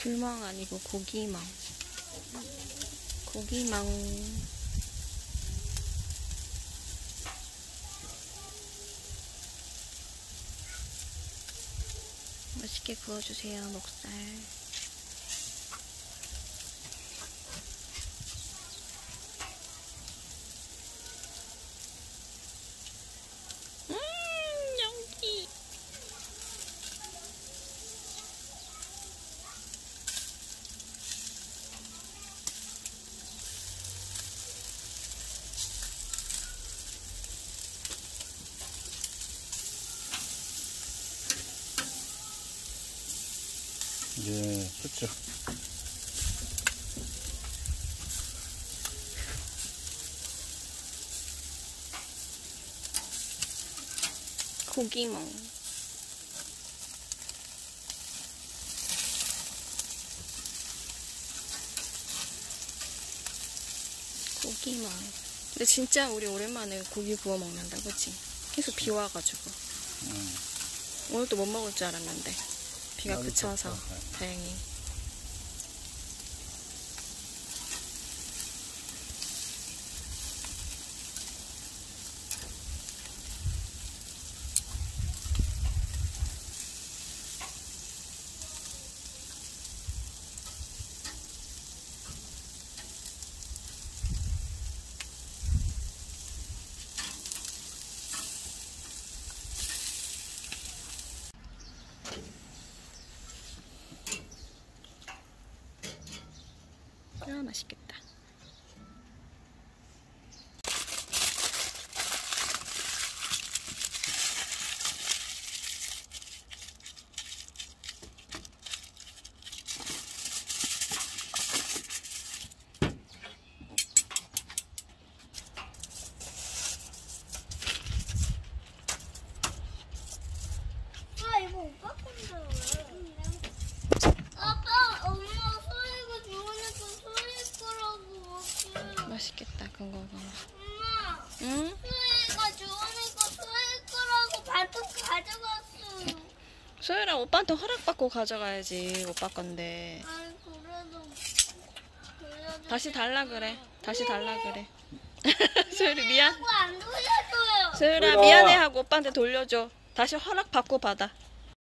불멍 아니고 고기멍. 고기멍. 맛있게 구워주세요, 목살. 여기. 이제 끝이죠. 고기멍. 고기멍. 근데 진짜 우리 오랜만에 고기 구워 먹는다, 그치? 계속 비 와가지고. 오늘도 못 먹을 줄 알았는데 비가 그쳐서 다행히. 아, 맛있겠다. 아, 이거 오빠 건데 왜? 아빠, 엄마 소희가 좋으니까 소희 거라고 먹지. 맛있겠다, 그거가. 엄마, 응? 소희가 좋으니까 소희 거라고 발톱 가져갔어. 소율아, 오빠한테 허락받고 가져가야지. 오빠 건데. 아니, 그래도 다시 달라 그래. 다시 달라 그래. 소율이 미안. 안 돌려줘요. 소율아, 소율아. 미안해 하고 오빠한테 돌려줘. 다시 허락받고 받아.